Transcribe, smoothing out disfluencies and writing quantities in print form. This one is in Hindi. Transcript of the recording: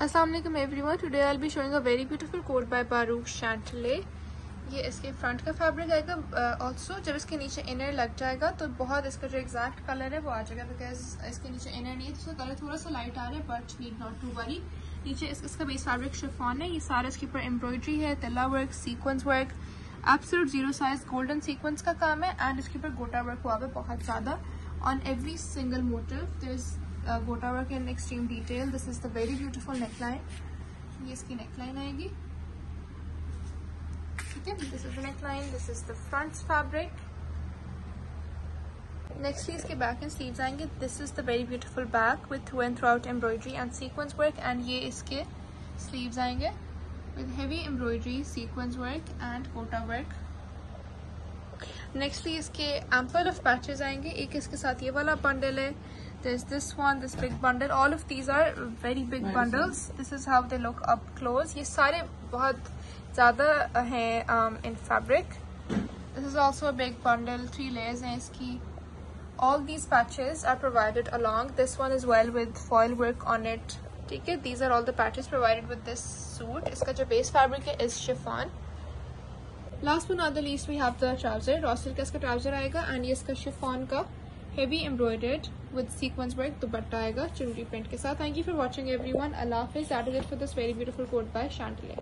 Assalamualaikum everyone. Today I'll be showing a very beautiful coat by Baruch Chantelet. ये इसके फ्रंट का फैब्रिक आएगा. ऑल्सो जब इसके नीचे इनर लग जाएगा तो बहुत इसका जो एग्जैक्ट कलर है वो आ जाएगा, बिकॉज इसके नीचे इनर नहीं है तो कलर थोड़ा सा लाइट आ रहा है, but need not to worry. नीचे इसका बेस फैब्रिक शिफॉन है. ये सारा इसके ऊपर एम्ब्रॉयडरी है, tilla work, sequence work, absolute zero size golden sequence का काम है. एंड इसके ऊपर गोटा वर्क हुआ है बहुत ज्यादा. On every single motif there is gota work in extreme detail. This is the very beautiful neckline. ये इसकी नेकलाइन आएगी. ठीक है, this is the neckline. This is the front fabric. Next इसके बैक एंड स्लीव्स आएंगे. This is the very beautiful back with through and throughout embroidery and sequence work. And ये इसके स्लीव्स आएंगे with heavy embroidery, sequence work and gota work. Nextly इसके ample of patches आएंगे. एक इसके साथ ये वाला bundle है. There's this one, this big bundle. All of these are very big bundles. This is how they look up close. ये सारे बहुत ज़्यादा हैं in fabric. This is also a big bundle. 3 layers हैं इसकी. All these patches are provided along. This one as well with foil work on it. ठीक है, these are all the patches provided with this suit. इसका जो base fabric है is chiffon. Last but not the least we have the trouser. Raw silk का इसका trouser आएगा एंड ये इसका chiffon का heavy embroidered with sequence work दुपट्टा आएगा चुनरी प्रिंट के साथ. Thank you for watching everyone. Allah Hafiz. That is it for this very beautiful coat by Chantelet.